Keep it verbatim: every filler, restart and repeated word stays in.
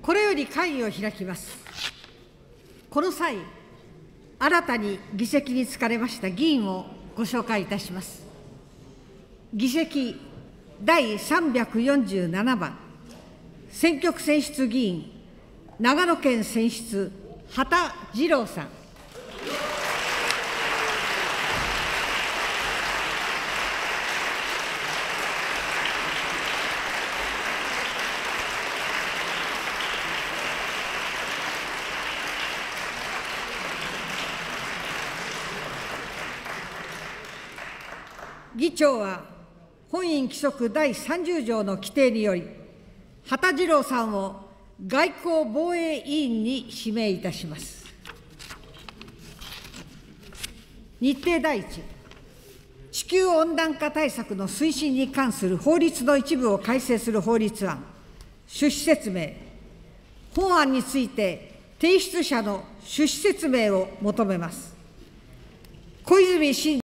これより会議を開きます。この際、新たに議席に就かれました議員をご紹介いたします。議席だいさんびゃくよんじゅうななばん、選挙区選出議員、長野県選出、羽田次郎さん。議長は本院規則だいさんじゅうじょうの規定により、羽田次郎さんを外交防衛委員に指名いたします。日程第一、地球温暖化対策の推進に関する法律の一部を改正する法律案、趣旨説明。本案について提出者の趣旨説明を求めます。小泉進